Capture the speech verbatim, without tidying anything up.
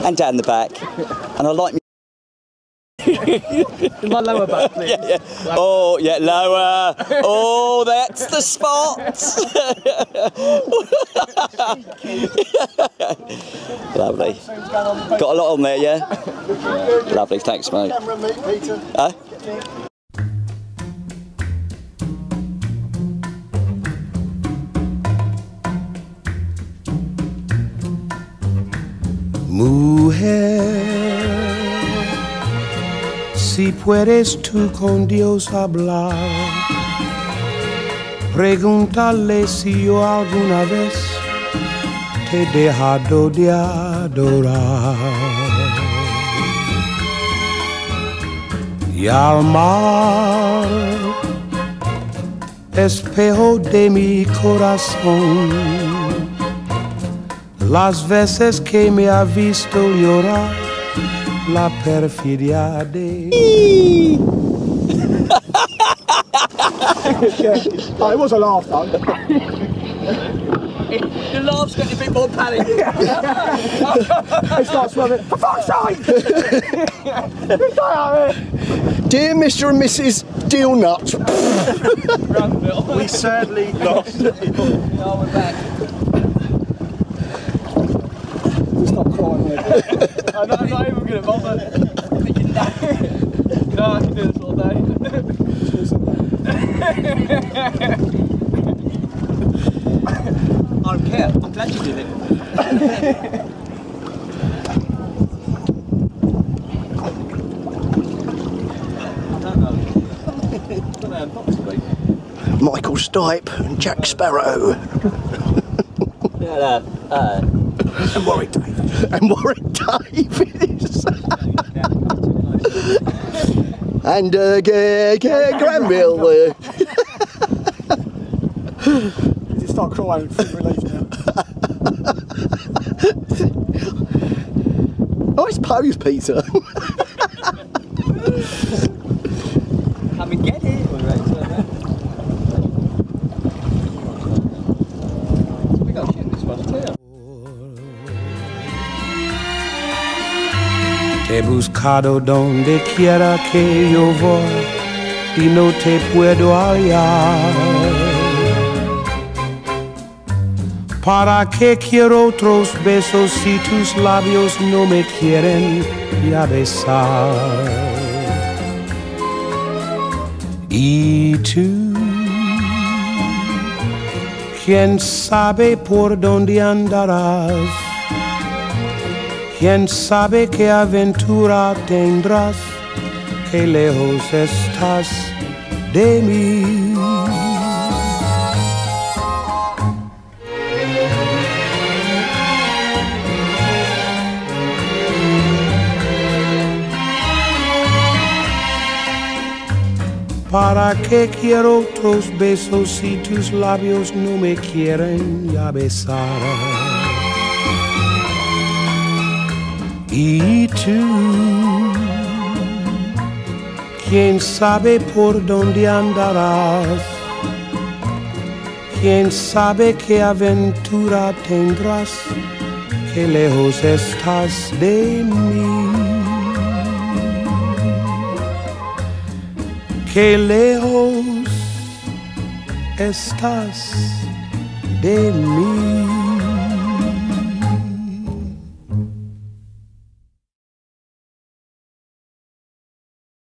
and down the back. And I like me. My lower back, please. Yeah, yeah. Oh, yeah, lower. Oh, that's the spot. Lovely. Got a lot on there, yeah? Lovely, thanks, mate. Huh? Mujer, si puedes tú con Dios hablar, pregúntale si yo alguna vez te he dejado de adorar. Y al mar, espejo de mi corazón, las veces que me ha visto llorar, la perfidia de... Oh, it was a laugh, though. The laugh's got a bit more panic. It starts swimming. For fuck's sake! Get out of here! Dear Mister and Missus Deal Nut. We sadly lost. Oh, we're back. Stop crying, mate. I'm not, I'm not even going to bother. No, I can do this all day. I don't care. I'm glad you did it. Michael Stipe and Jack Sparrow. Yeah, uh, uh. And Warwick Davis. And Warwick Davis. And uh, G G Granville. Uh. You just start crying for relief now. Nice pose, Peter. Come and get it. We got shit this one too. Te he buscado donde quiera que yo voy y no te puedo hallar. ¿Para qué quiero otros besos si tus labios no me quieren ya besar? Y tú, ¿quién sabe por dónde andarás? ¿Quién sabe qué aventura tendrás? Qué lejos estás de mí. ¿Para qué quiero otros besos si tus labios no me quieren ya besar? Y tú, ¿quién sabe por dónde andarás? ¿Quién sabe qué aventura tendrás? Qué lejos estás de mí. Qué lejos estás de mí.